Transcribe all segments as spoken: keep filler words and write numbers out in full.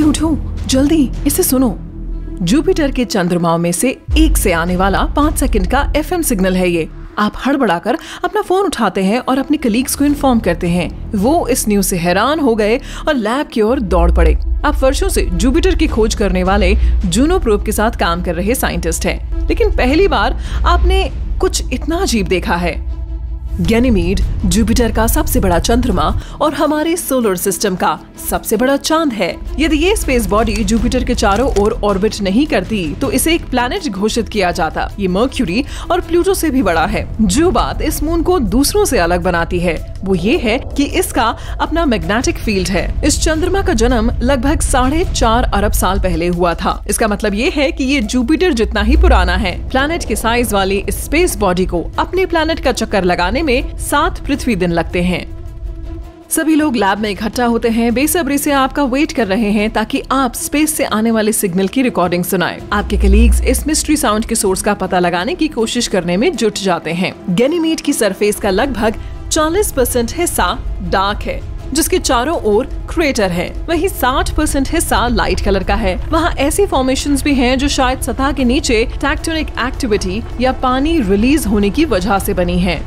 उठो जल्दी, इसे सुनो। जुपिटर के चंद्रमाओं में से एक से आने वाला पाँच सेकंड का एफएम सिग्नल है ये। आप हड़बड़ाकर अपना फोन उठाते हैं और अपने कलीग्स को इन्फॉर्म करते हैं। वो इस न्यूज से हैरान हो गए और लैब की ओर दौड़ पड़े। आप वर्षों से जुपिटर की खोज करने वाले जूनो प्रोब के साथ काम कर रहे साइंटिस्ट हैं, लेकिन पहली बार आपने कुछ इतना अजीब देखा है। गैनीमीड जुपिटर का सबसे बड़ा चंद्रमा और हमारे सोलर सिस्टम का सबसे बड़ा चांद है। यदि ये स्पेस बॉडी जुपिटर के चारों ओर ऑर्बिट नहीं करती तो इसे एक प्लैनेट घोषित किया जाता। ये मर्क्यूरी और प्लूटो से भी बड़ा है। जो बात इस मून को दूसरों से अलग बनाती है वो ये है कि इसका अपना मैग्नेटिक फील्ड है। इस चंद्रमा का जन्म लगभग साढ़े चार अरब साल पहले हुआ था। इसका मतलब ये है कि ये जुपिटर जितना ही पुराना है। प्लैनेट के साइज वाली इस स्पेस बॉडी को अपने प्लैनेट का चक्कर लगाने में सात पृथ्वी दिन लगते हैं। सभी लोग लैब में इकट्ठा होते हैं, बेसब्री से आपका वेट कर रहे हैं ताकि आप स्पेस से आने वाले सिग्नल की रिकॉर्डिंग सुनाएं। आपके कलीग्स इस मिस्ट्री साउंड के सोर्स का पता लगाने की कोशिश करने में जुट जाते हैं। गैनीमीड की सरफेस का लगभग चालीस परसेंट हिस्सा डार्क है, जिसके चारों ओर क्रेटर है। वहीं साठ परसेंट हिस्सा लाइट कलर का है। वहाँ ऐसी फॉर्मेशंस भी हैं जो शायद सतह के नीचे टेक्टोनिक एक्टिविटी या पानी रिलीज होने की वजह से बनी है।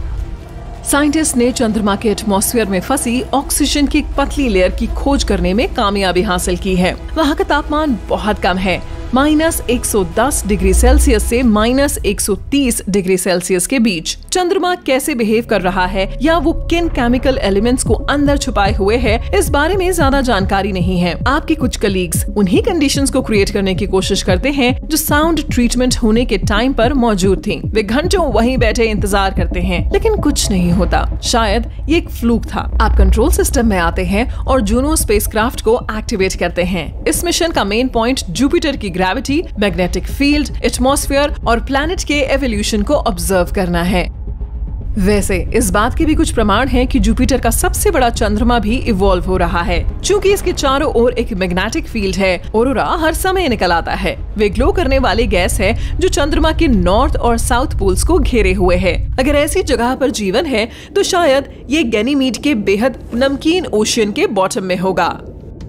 साइंटिस्ट ने चंद्रमा के एटमॉस्फेयर में फंसी ऑक्सीजन की एक पतली लेयर की खोज करने में कामयाबी हासिल की है। वहाँ का तापमान बहुत कम है, माइनस एक सौ दस डिग्री सेल्सियस से माइनस एक सौ तीस डिग्री सेल्सियस के बीच। चंद्रमा कैसे बिहेव कर रहा है या वो किन केमिकल एलिमेंट्स को अंदर छुपाए हुए है, इस बारे में ज्यादा जानकारी नहीं है। आपके कुछ कलीग्स उन्हीं कंडीशंस को क्रिएट करने की कोशिश करते हैं जो साउंड ट्रीटमेंट होने के टाइम पर मौजूद थी। वे घंटों वहीं बैठे इंतजार करते हैं, लेकिन कुछ नहीं होता। शायद ये एक फ्लूक था। आप कंट्रोल सिस्टम में आते हैं और जूनो स्पेसक्राफ्ट को एक्टिवेट करते हैं। इस मिशन का मेन पॉइंट जुपिटर की ग्रेविटी, मैग्नेटिक फील्ड, एटमॉस्फेयर और प्लैनेट के एवोल्यूशन को ऑब्जर्व करना है। वैसे इस बात के भी कुछ प्रमाण हैं कि जुपिटर का सबसे बड़ा चंद्रमा भी इवॉल्व हो रहा है। चूंकि इसके चारों ओर एक मैग्नेटिक फील्ड है, ऑरोरा हर समय निकल आता है। वे ग्लो करने वाली गैस है जो चंद्रमा के नॉर्थ और साउथ पोल्स को घेरे हुए है। अगर ऐसी जगह पर जीवन है तो शायद ये गैनीमीड के बेहद नमकीन ओशियन के बॉटम में होगा।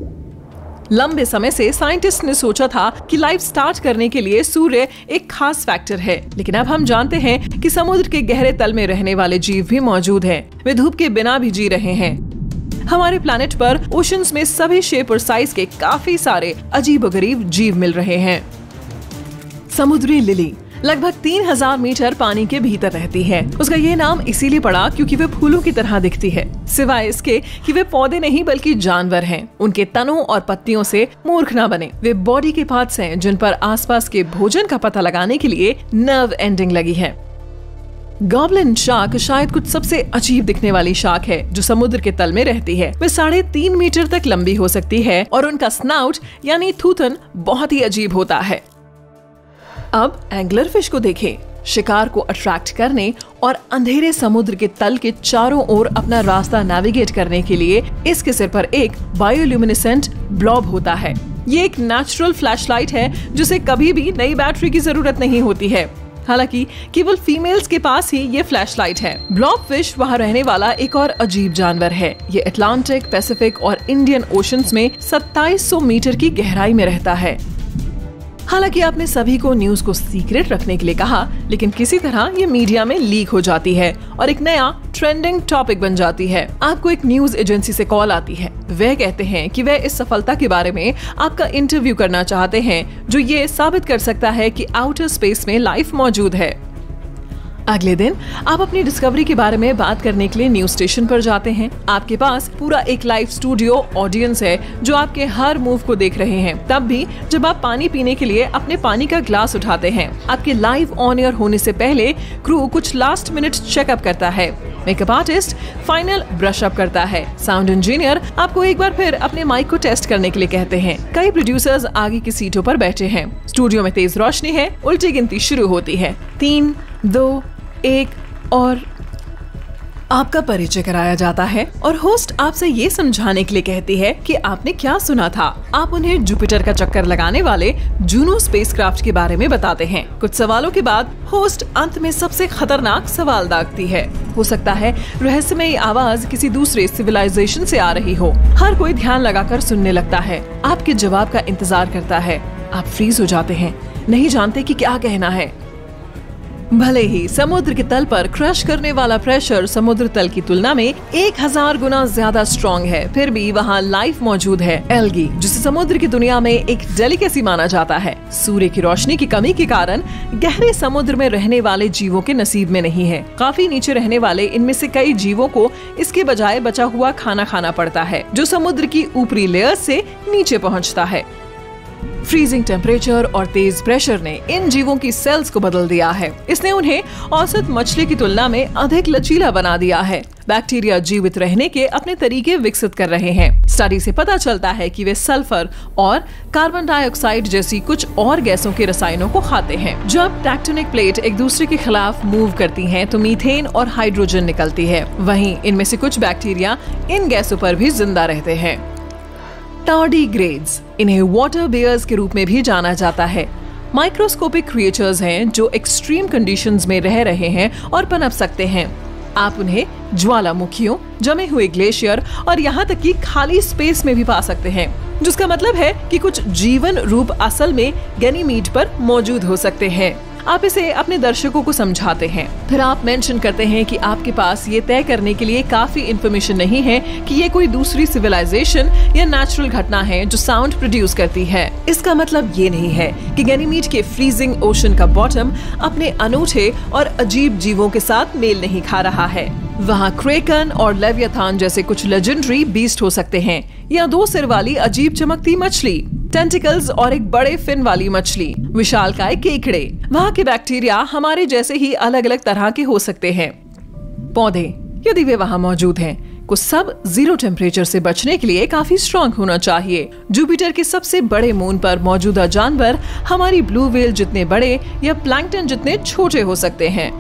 लंबे समय से साइंटिस्ट ने सोचा था कि लाइफ स्टार्ट करने के लिए सूर्य एक खास फैक्टर है, लेकिन अब हम जानते हैं कि समुद्र के गहरे तल में रहने वाले जीव भी मौजूद हैं। वे धूप के बिना भी जी रहे हैं। हमारे प्लैनेट पर ओशंस में सभी शेप और साइज के काफी सारे अजीबोगरीब जीव मिल रहे हैं। समुद्री लिली लगभग तीन हजार मीटर पानी के भीतर रहती है। उसका ये नाम इसीलिए पड़ा क्योंकि वे फूलों की तरह दिखती है। सिवाय इसके कि वे पौधे नहीं बल्कि जानवर हैं। उनके तनों और पत्तियों से मूर्ख न बने। वे बॉडी के पार्ट्स हैं जिन पर आसपास के भोजन का पता लगाने के लिए नर्व एंडिंग लगी है। गॉबलिन शार्क शायद कुछ सबसे अजीब दिखने वाली शार्क है जो समुद्र के तल में रहती है। वे साढ़े तीन मीटर तक लंबी हो सकती है और उनका स्नाउट यानी थूथन बहुत ही अजीब होता है। अब एंगलर फिश को देखें। शिकार को अट्रैक्ट करने और अंधेरे समुद्र के तल के चारों ओर अपना रास्ता नेविगेट करने के लिए इसके सिर पर एक बायोल्यूमिनेसेंट ब्लॉब होता है। ये एक नेचुरल फ्लैशलाइट है जिसे कभी भी नई बैटरी की जरूरत नहीं होती है। हालांकि केवल फीमेल्स के पास ही ये फ्लैशलाइट है। ब्लॉब फिश वहाँ रहने वाला एक और अजीब जानवर है। ये अटलांटिक, पैसिफिक और इंडियन ओशंस में सत्ताईस सौ मीटर की गहराई में रहता है। हालांकि आपने सभी को न्यूज को सीक्रेट रखने के लिए कहा, लेकिन किसी तरह ये मीडिया में लीक हो जाती है और एक नया ट्रेंडिंग टॉपिक बन जाती है। आपको एक न्यूज एजेंसी से कॉल आती है। वे कहते हैं कि वे इस सफलता के बारे में आपका इंटरव्यू करना चाहते हैं जो ये साबित कर सकता है कि आउटर स्पेस में लाइफ मौजूद है। अगले दिन आप अपनी डिस्कवरी के बारे में बात करने के लिए न्यूज स्टेशन पर जाते हैं। आपके पास पूरा एक लाइव स्टूडियो ऑडियंस है जो आपके हर मूव को देख रहे हैं। तब भी जब आप पानी पीने के लिए अपने पानी का ग्लास उठाते हैं, आपके लाइव ऑन एयर होने से पहले क्रू कुछ लास्ट मिनट चेकअप करता है। Makeup artist final brush up करता है। साउंड इंजीनियर आपको एक बार फिर अपने माइक को टेस्ट करने के लिए कहते हैं। कई प्रोड्यूसर्स आगे की सीटों पर बैठे हैं। स्टूडियो में तेज रोशनी है। उल्टी गिनती शुरू होती है। तीन, दो, एक और आपका परिचय कराया जाता है और होस्ट आपसे ये समझाने के लिए कहती है कि आपने क्या सुना था। आप उन्हें जुपिटर का चक्कर लगाने वाले जूनो स्पेसक्राफ्ट के बारे में बताते हैं। कुछ सवालों के बाद होस्ट अंत में सबसे खतरनाक सवाल दागती है। हो सकता है रहस्यमयी आवाज किसी दूसरे सिविलाइजेशन से आ रही हो। हर कोई ध्यान लगाकर सुनने लगता है, आपके जवाब का इंतजार करता है। आप फ्रीज हो जाते हैं, नहीं जानते कि क्या कहना है। भले ही समुद्र के तल पर क्रश करने वाला प्रेशर समुद्र तल की तुलना में एक हजार गुना ज्यादा स्ट्रॉन्ग है, फिर भी वहाँ लाइफ मौजूद है। एल्गी, जिसे समुद्र की दुनिया में एक डेलिकेसी माना जाता है, सूर्य की रोशनी की कमी के कारण गहरे समुद्र में रहने वाले जीवों के नसीब में नहीं है। काफी नीचे रहने वाले इनमें से कई जीवों को इसके बजाय बचा हुआ खाना खाना पड़ता है, जो समुद्र की ऊपरी लेयर से नीचे पहुँचता है। फ्रीजिंग टेम्परेचर और तेज प्रेशर ने इन जीवों की सेल्स को बदल दिया है। इसने उन्हें औसत मछली की तुलना में अधिक लचीला बना दिया है। बैक्टीरिया जीवित रहने के अपने तरीके विकसित कर रहे हैं। स्टडी से पता चलता है कि वे सल्फर और कार्बन डाइऑक्साइड जैसी कुछ और गैसों के रसायनों को खाते हैं। जब टेक्टोनिक प्लेट एक दूसरे के खिलाफ मूव करती हैं, तो मीथेन और हाइड्रोजन निकलती है। वहीं इनमें से कुछ बैक्टीरिया इन गैसों पर भी जिंदा रहते हैं। टार्डीग्रेड्स, इन्हें वाटर बेयर्स के रूप में भी जाना जाता है, माइक्रोस्कोपिक क्रिएचर्स हैं जो एक्सट्रीम कंडीशंस में रह रहे हैं और पनप सकते हैं। आप उन्हें ज्वालामुखियों, जमे हुए ग्लेशियर और यहाँ तक कि खाली स्पेस में भी पा सकते हैं, जिसका मतलब है कि कुछ जीवन रूप असल में गैनीमीड पर मौजूद हो सकते हैं। आप इसे अपने दर्शकों को समझाते हैं, फिर आप मेंशन करते हैं कि आपके पास ये तय करने के लिए काफी इंफॉर्मेशन नहीं है कि ये कोई दूसरी सिविलाइजेशन या नेचुरल घटना है जो साउंड प्रोड्यूस करती है। इसका मतलब ये नहीं है कि गैनीमीड के फ्रीजिंग ओशन का बॉटम अपने अनूठे और अजीब जीवों के साथ मेल नहीं खा रहा है। वहाँ क्रेकन और लेवियाथान जैसे कुछ लेजेंडरी बीस्ट हो सकते हैं, या दो सिर वाली अजीब चमकती मछली, टेंटिकल्स और एक बड़े फिन वाली मछली, विशालकाय केकड़े। वहाँ के बैक्टीरिया हमारे जैसे ही अलग अलग तरह के हो सकते हैं। पौधे, यदि वे वहाँ मौजूद हैं, को सब जीरो टेम्परेचर से बचने के लिए काफी स्ट्रॉन्ग होना चाहिए। जुपिटर के सबसे बड़े मून पर मौजूदा जानवर हमारी ब्लू व्हेल जितने बड़े या प्लैंकटन जितने छोटे हो सकते हैं।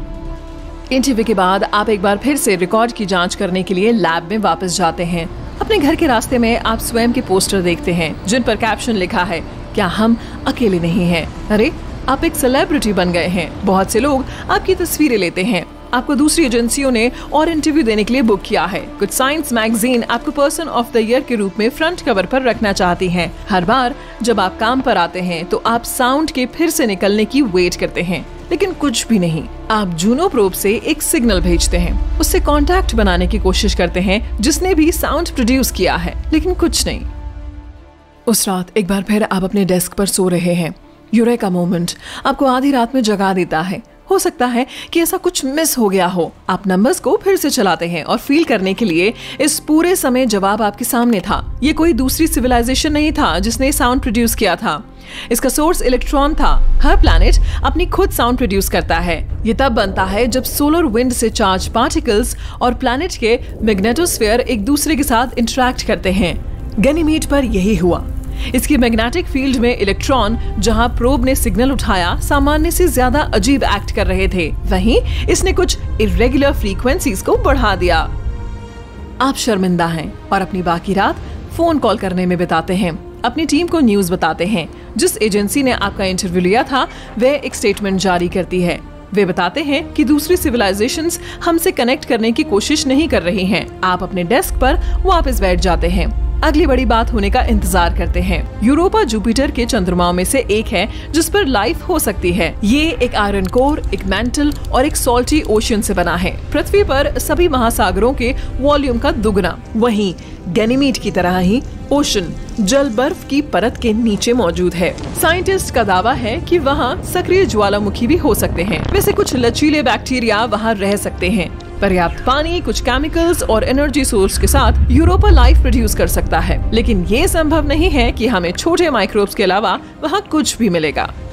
इंटरव्यू के बाद आप एक बार फिर से रिकॉर्ड की जांच करने के लिए लैब में वापस जाते हैं। अपने घर के रास्ते में आप स्वयं के पोस्टर देखते हैं जिन पर कैप्शन लिखा है, क्या हम अकेले नहीं हैं? अरे, आप एक सेलिब्रिटी बन गए हैं। बहुत से लोग आपकी तस्वीरें लेते हैं। आपको दूसरी एजेंसियों ने और इंटरव्यू देने के लिए बुक किया है। कुछ साइंस मैगजीन आपको पर्सन ऑफ द ईयर के रूप में फ्रंट कवर पर रखना चाहती हैं। हर बार जब आप काम पर आते हैं तो आप साउंड के फिर से निकलने की वेट करते हैं, लेकिन कुछ भी नहीं। आप जूनो प्रोब से एक सिग्नल भेजते हैं, उससे कांटेक्ट बनाने की कोशिश करते हैं जिसने भी साउंड प्रोड्यूस किया है, लेकिन कुछ नहीं। उस रात एक बार फिर आप अपने डेस्क पर सो रहे हैं। यूरेका मोमेंट आपको आधी रात में जगा देता है। हो सकता है कि ऐसा कुछ मिस हो गया हो। आप नंबर्स को फिर से चलाते हैं और फील करने के लिए इस पूरे समय जवाब आपके सामने था। ये कोई दूसरी सिविलाइजेशन नहीं था जिसने साउंड प्रोड्यूस किया था। इसका सोर्स इलेक्ट्रॉन था। हर प्लैनेट अपनी खुद साउंड प्रोड्यूस करता है। ये तब बनता है जब सोलर विंड से चार्ज पार्टिकल्स और प्लैनेट के मैग्नेटोस्फीयर एक दूसरे के साथ इंटरैक्ट करते हैं। गैनीमीड पर यही हुआ। इसकी मैग्नेटिक फील्ड में इलेक्ट्रॉन, जहां प्रोब ने सिग्नल उठाया, सामान्य से ज्यादा अजीब एक्ट कर रहे थे। वहीं इसने कुछ इरेगुलर फ्रीक्वेंसीज को बढ़ा दिया। आप शर्मिंदा हैं और अपनी बाकी रात फोन कॉल करने में बिताते हैं। अपनी टीम को न्यूज बताते हैं। जिस एजेंसी ने आपका इंटरव्यू लिया था वे एक स्टेटमेंट जारी करती है। वे बताते हैं कि दूसरी सिविलाइजेशंस हमसे कनेक्ट करने की कोशिश नहीं कर रही हैं। आप अपने डेस्क पर वापस बैठ जाते हैं। अगली बड़ी बात होने का इंतजार करते हैं। यूरोपा जुपिटर के चंद्रमाओं में से एक है जिस पर लाइफ हो सकती है। ये एक आयरन कोर, एक मेंटल और एक सॉल्टी ओशियन से बना है। पृथ्वी पर सभी महासागरों के वॉल्यूम का दुगना। वहीं गैनीमीड की तरह ही ओशन जल बर्फ की परत के नीचे मौजूद है। साइंटिस्ट का दावा है कि वहाँ सक्रिय ज्वालामुखी भी हो सकते हैं। वैसे कुछ लचीले बैक्टीरिया वहाँ रह सकते हैं। पर्याप्त पानी, कुछ केमिकल्स और एनर्जी सोर्स के साथ यूरोपा लाइफ प्रोड्यूस कर सकता है, लेकिन ये संभव नहीं है कि हमें छोटे माइक्रोब्स के अलावा वहाँ कुछ भी मिलेगा।